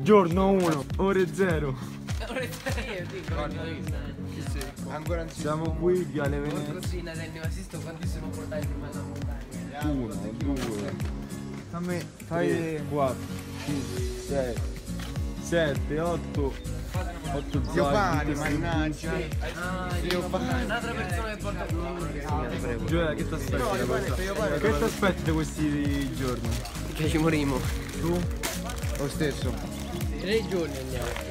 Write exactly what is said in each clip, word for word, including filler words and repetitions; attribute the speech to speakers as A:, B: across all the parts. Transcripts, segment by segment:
A: Giorno uno, ore zero.
B: Ore zero, dico.
C: Ancora non
A: siamo qui, Viale Venezia.
B: Quanti sono portati prima della montagna?
A: Uno, due,
C: Fammi, fai
A: quattro, cinque, sei, sette, otto, otto
C: Giovanni, mannaggia.
B: Un'altra persona che porta qui.
A: Gioia, che ti aspetti? Che ti aspetti da questi giorni?
B: Che ci morimo.
A: Tu?
C: Lo stesso.
B: Tre giorni andiamo.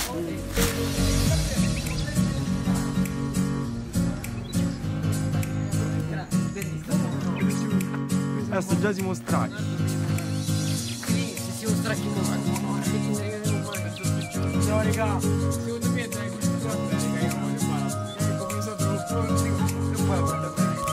A: Adesso già siamo stracchi.
B: Sì, se siamo stracchi in domani.
D: No, raga, secondo me è tra i quattro raga, io non voglio fare. Io ho cominciato lo sport, non puoi guardare.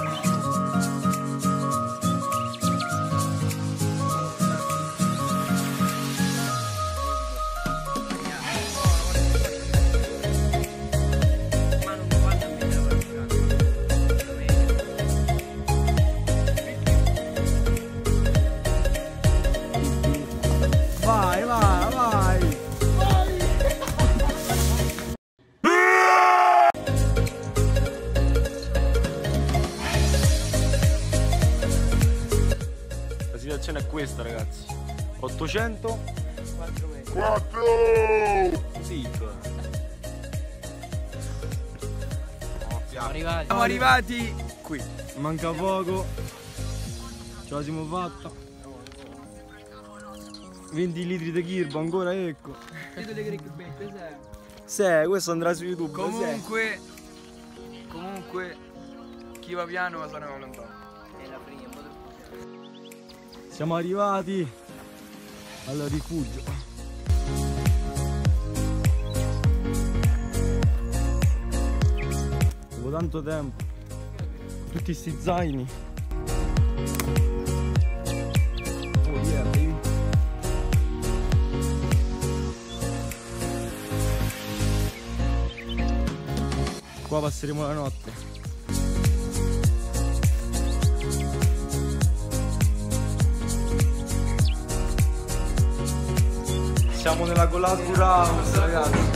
A: Vai, vai, vai! La situazione è questa, ragazzi. ottocento
B: quattro metri.
A: quattro! Zitto.
B: Siamo arrivati.
C: Siamo arrivati qui.
A: Manca poco. Ce la siamo fatta. venti litri di kirbo ancora, ecco.
B: Vedo le crickbette, sai.
A: Se, questo andrà su YouTube.
C: Comunque, comunque, chi va piano ma saremo lontano.
B: È la prima.
A: Siamo arrivati al rifugio. Dopo tanto tempo, tutti sti zaini. Oh yeah, baby. Qua passeremo la notte. Siamo nella Glassbury House, ragazzi.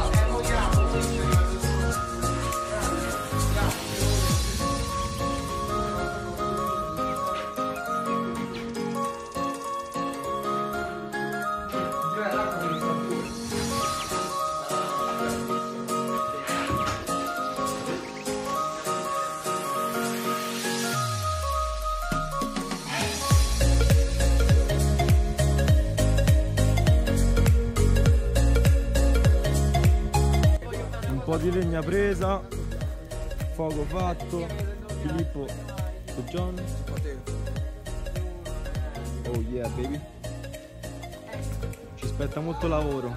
A: Un po' di legna presa, fuoco fatto, Filippo e John. Oh yeah, baby. Ci aspetta molto lavoro.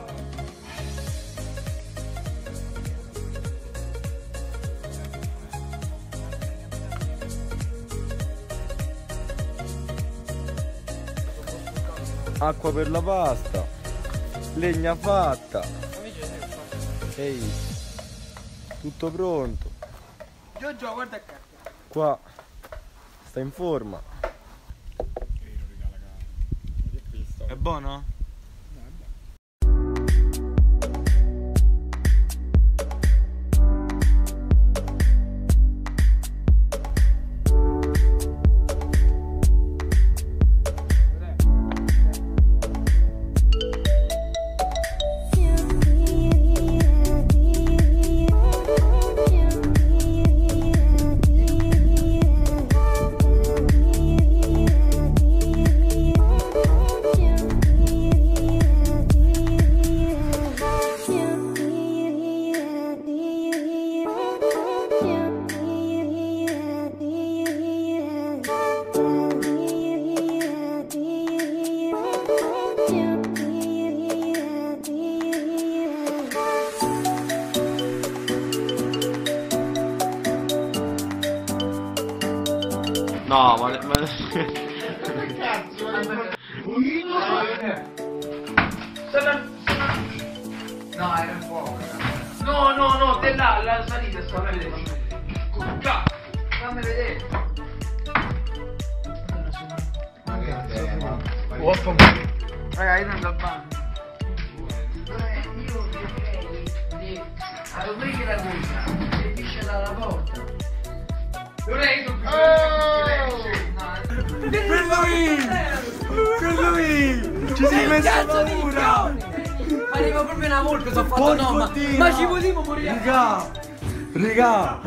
A: Acqua per la pasta, legna fatta. Ehi, tutto pronto.
C: Giorgio, guarda qua.
A: Qua sta in forma. È buono? No, ma... ma...
C: No, era il fuoco, ragazzi. No, no, no, te là, la salita, fammi vedere. Cazzo, fammi vedere. Raga, io non so bene. La domenica la cosa e esce dalla porta. Non è io
A: Per lui! Per lui! Ci sei messo paura!
B: Arriva proprio una volpe, sono fatto no, ma, ma ci potevo morire.
A: Raga! Raga!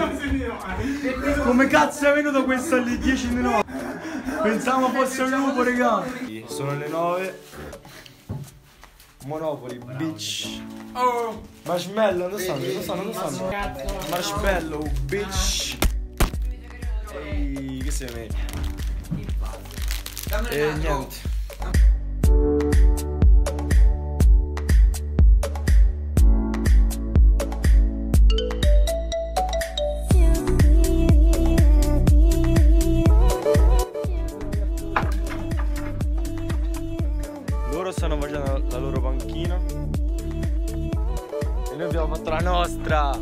A: Come cazzo è venuto questo alle dieci di notte? Pensavo fosse un lupo, raga! Sono le nove. Monopoli, bitch.
D: Oh!
A: Marshmallow, dove stanno? Dove stanno? Dove stanno? Marshmallow, bitch. Ehi, che sei me? E niente. Loro stanno facendo la loro panchina e noi abbiamo fatto la nostra.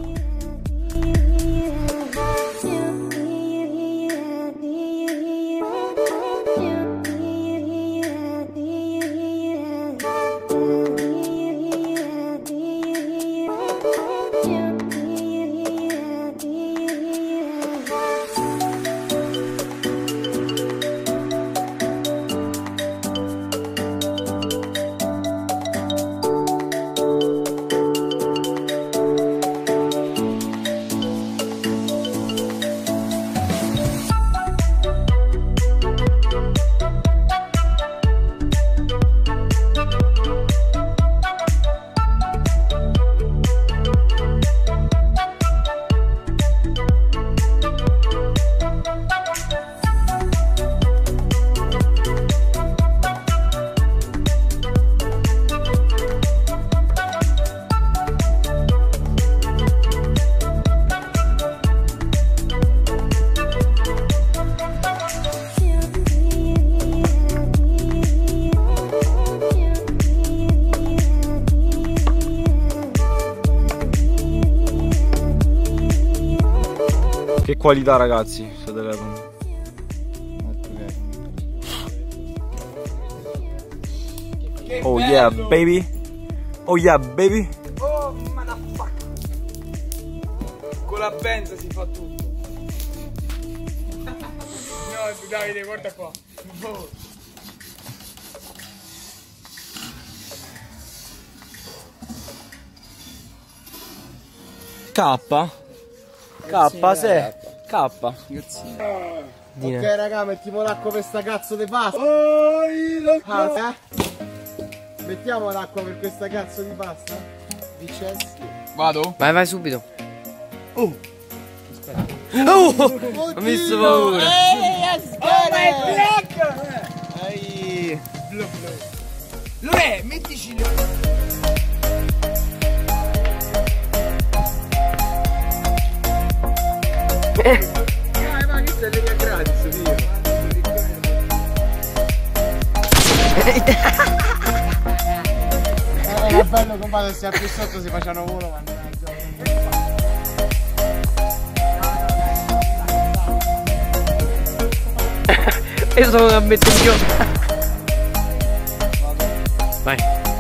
A: Che qualità, ragazzi, questo telefono. Oh yeah baby. Oh yeah baby.
D: Oh motherfucker. Con la benza si fa tutto. No, Davide, guarda qua. Oh.
A: K? K, se? K.
E: Ok raga, mettiamo l'acqua per sta cazzo di pasta. Oh, ah, eh? Mettiamo l'acqua per questa cazzo di pasta? Vicessi.
D: Vado?
B: Vai, vai subito.
A: Oh!
B: Oh! Ho messo paura.
A: Ehi!
D: Lore, mettici le...
E: Dai, ma che sei le gratis, via. Era bello combattere se a più sotto si facciano volo, mannaggia.
B: Io sono una mettiglione. Vai.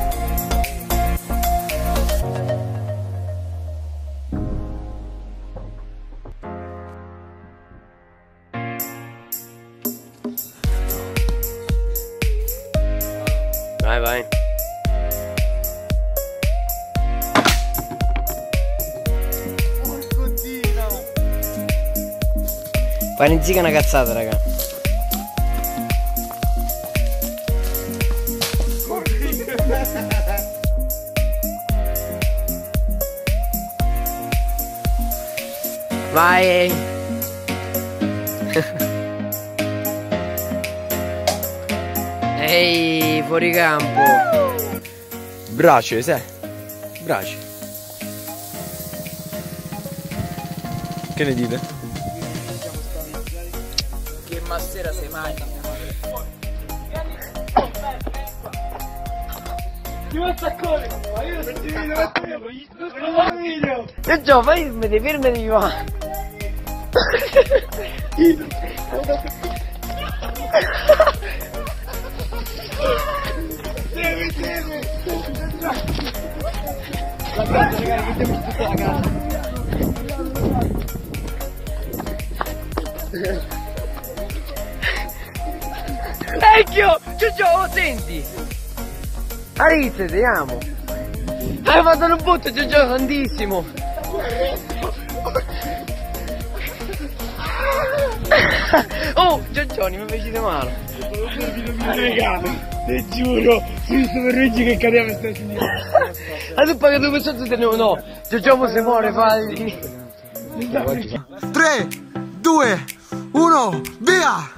B: Vai, vai.
E: Porcottina.
B: Fai in zica una cazzata, raga. Vai. Ehi, fuori campo.
A: Brace, se? Brace. Che ne dite?
D: Che massera sei mai?
B: E già, fai fermati, fermati qua.
E: Guardate ragazzi, che
B: Vecchio! Giorgio, oh, senti! Arizze, ti amo! Hai fatto un butto, Giorgio, tantissimo! Oh, Giorgioni, mi feci male!
D: Ti giuro, sì, super Luigi che cadeva per sta sinistra.
B: Ma tu pagato per sotto te ne no! Giorgio se muore, fai!
E: tre, due, uno, via!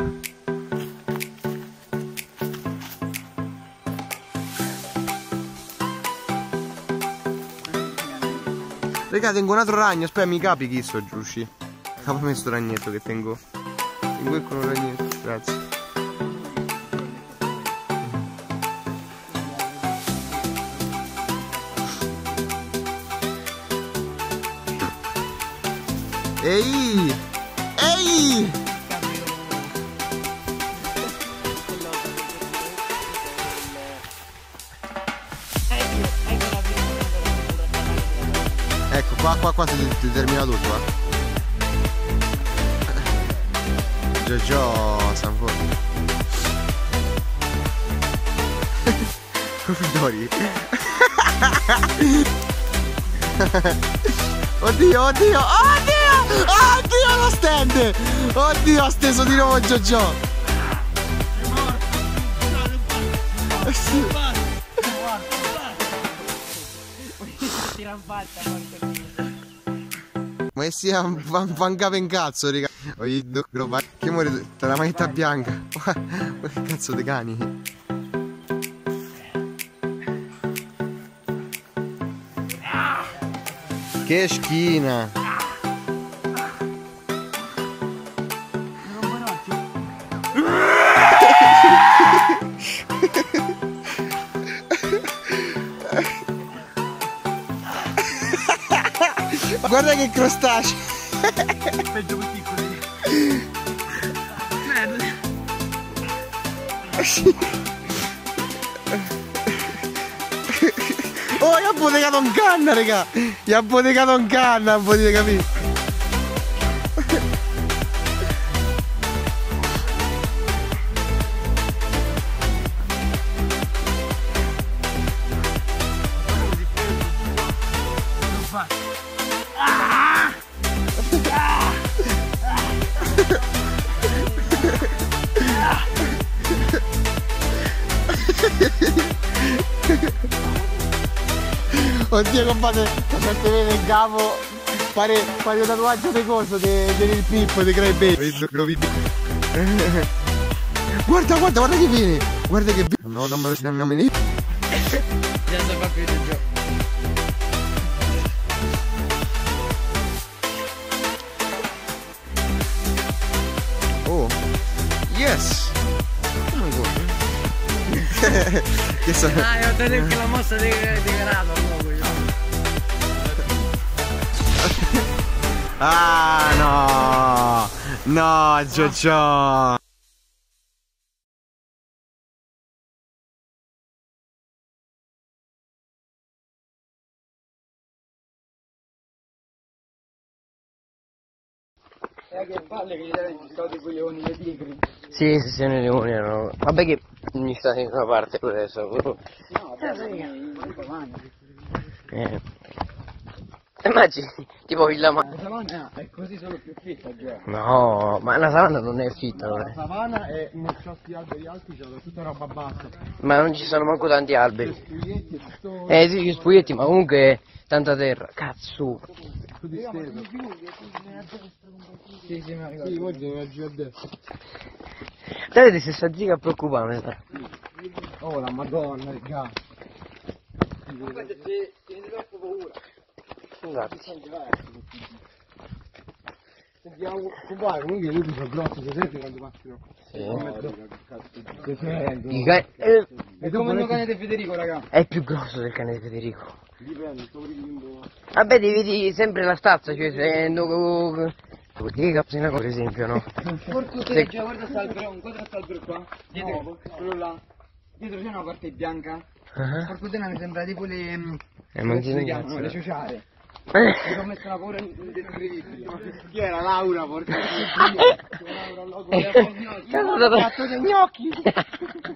E: Raga, tengo un altro ragno, aspetta, mi capi chi so giù uscì. Avevo messo il ragnetto che tengo. Tengo qui con un ragnetto, grazie. Ehi! Ehi! Ecco, qua, qua, qua si determina tutto, eh. Giorgio, Sanford. Profidori. Oddio, oddio, oddio! Oddio lo stand! Oddio, ha steso di nuovo Giorgio! Ma sia un fangava in cazzo, raga. Che muore la maglietta bianca. Che cazzo di cani. Che schina. Guarda che crostaceo.
D: Peggio per piccoli.
E: Oh, gli ha botecato un canna, raga. Gli ha botecato un canna, non potete capire. Oddio compadre, se ti vede il capo fare, fare un tatuaggio di coso del Pippo, di Cry Baby. Guarda, guarda, guarda che viene! Guarda che viene! No, non me lo stiamo venire.
B: Già si fa più di gioco.
E: Oh, yes! Oh my god! Che sono?
B: Ah, io te che la mossa di grado.
E: Ah no! No, Giorgio!
D: Eh, che palle che gli dai i soldi coglioni dei tigri.
B: Sì, sì, sì, nei leoni erano. Vabbè che mi sta in una parte adesso.
D: No, vabbè,
B: Eh. Immagini, tipo il lama.
D: la savana è così solo più fitta già.
B: No, ma la savana non è fitta,
E: La
B: eh.
E: savana è non c'ho sti alberi alti, c'ho tutta roba bassa.
B: Ma non ci sono manco tanti alberi.
E: Spuglietti e tutto.
B: Eh sì, gli spuglietti, ma comunque tanta terra. Cazzo.
E: Tutto disteso.
D: Sì, sì, ma ricordo.
E: Sì, oggi ne giù a destra.
B: Davide se sta zica a preoccupare.
E: Oh la madonna, raga.
D: Guarda, ti tieni troppo paura.
B: Scusate.
E: Sentiamo, compadre, comunque i lupi sono grossi, se senti quando passano.
B: Sì.
E: Che sento?
B: I cani- eh,
D: È come il mio cane di Federico, raga.
B: è più grosso del cane di Federico.
E: Dipende, sto prendendo.
B: Vabbè, dividi sempre la stazza, cioè se no. Che cappina per esempio, no?
D: Porco te, già guarda quest'albero, guarda quest'albero qua. Dietro, quello là. Dietro c'è una parte bianca.
B: Uh-huh.
D: Porco te mi sembra tipo le.
B: Eh, ma
D: come si
B: che
D: chiamano?
B: cazzo?
D: Le ciociare.
E: Mi sono messo una paura indescrivibile. Chi era Laura? Porca Laura, logo. Cazzo dei gnocchi!